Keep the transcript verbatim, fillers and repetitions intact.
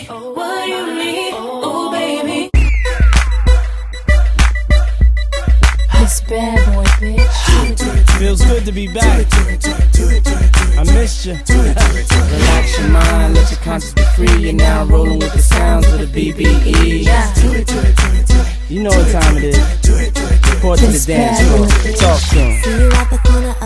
need, what you need, oh baby. This bad boy, bitch. Feels good to be back. I missed you. Relax your mind, let your conscience be free. You're now rolling with the sounds of the B B E. You know what time it is. Report to the dance floor. Talk to 'em. See you at the corner